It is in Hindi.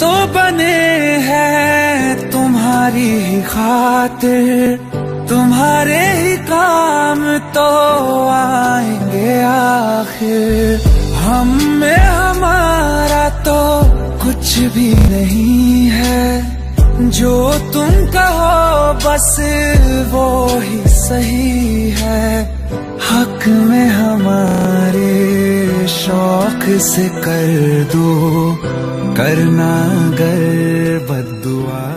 तो बने हैं तुम्हारी ही खातिर, तुम्हारे ही काम तो आएंगे आखिर। हम में हमारा तो कुछ भी नहीं है, जो तुम कहो बस वो ही सही है। हक में हमारे शौक से कर दो, करना अगर बद्दुआ।